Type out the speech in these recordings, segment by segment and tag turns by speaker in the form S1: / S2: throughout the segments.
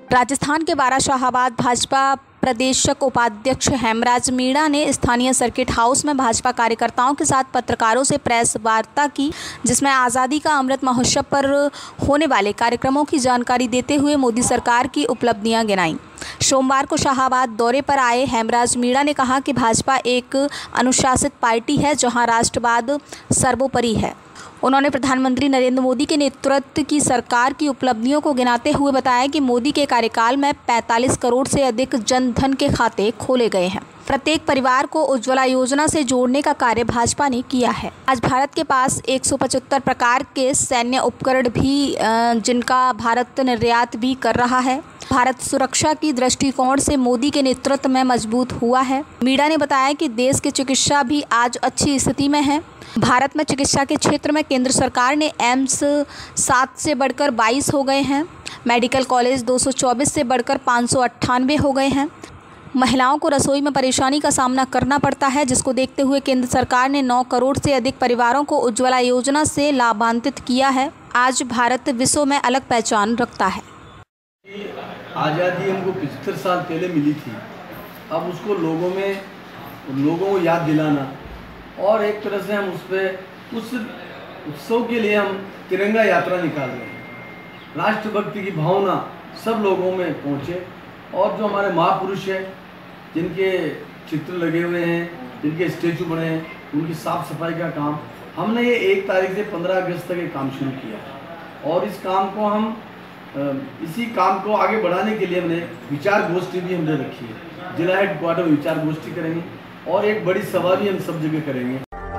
S1: राजस्थान के बाराशाहाबाद भाजपा प्रदेशक उपाध्यक्ष हेमराज मीणा ने स्थानीय सर्किट हाउस में भाजपा कार्यकर्ताओं के साथ पत्रकारों से प्रेस वार्ता की, जिसमें आज़ादी का अमृत महोत्सव पर होने वाले कार्यक्रमों की जानकारी देते हुए मोदी सरकार की उपलब्धियां गिनाईं। सोमवार को शाहाबाद दौरे पर आए हेमराज मीणा ने कहा कि भाजपा एक अनुशासित पार्टी है जहां राष्ट्रवाद सर्वोपरि है। उन्होंने प्रधानमंत्री नरेंद्र मोदी के नेतृत्व की सरकार की उपलब्धियों को गिनाते हुए बताया कि मोदी के कार्यकाल में 45 करोड़ से अधिक जन धन के खाते खोले गए हैं। प्रत्येक परिवार को उज्ज्वला योजना से जोड़ने का कार्य भाजपा ने किया है। आज भारत के पास 175 प्रकार के सैन्य उपकरण भी जिनका भारत निर्यात भी कर रहा है। भारत सुरक्षा की दृष्टिकोण से मोदी के नेतृत्व में मजबूत हुआ है। मीणा ने बताया कि देश की चिकित्सा भी आज अच्छी स्थिति में है। भारत में चिकित्सा के क्षेत्र में केंद्र सरकार ने एम्स 7 से बढ़कर 22 हो गए हैं। मेडिकल कॉलेज 224 से बढ़कर 598 हो गए हैं। महिलाओं को रसोई में परेशानी का सामना करना पड़ता है, जिसको देखते हुए केंद्र सरकार ने 9 करोड़ से अधिक परिवारों को उज्ज्वला योजना से लाभान्वित किया है। आज भारत विश्व में अलग पहचान रखता है।
S2: आज़ादी हमको 75 साल पहले मिली थी। अब उसको लोगों को याद दिलाना और एक तरह से हम उस उत्सव के लिए हम तिरंगा यात्रा निकाल रहे हैं। राष्ट्रभक्ति की भावना सब लोगों में पहुँचे और जो हमारे महापुरुष हैं, जिनके चित्र लगे हुए हैं, जिनके स्टेचू बने हैं, उनकी साफ सफाई का काम हमने ये 1 तारीख से 15 अगस्त तक ये काम शुरू किया और इस काम को हम इसी काम को आगे बढ़ाने के लिए हमने विचार गोष्ठी भी हमने रखी है। जिला हेडक्वार्टर में विचार गोष्ठी करेंगे और एक बड़ी सभा भी हम सब जगह करेंगे।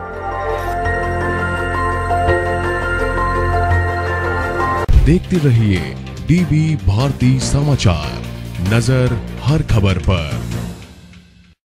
S3: देखते रहिए डीबी भारती समाचार, नजर हर खबर पर।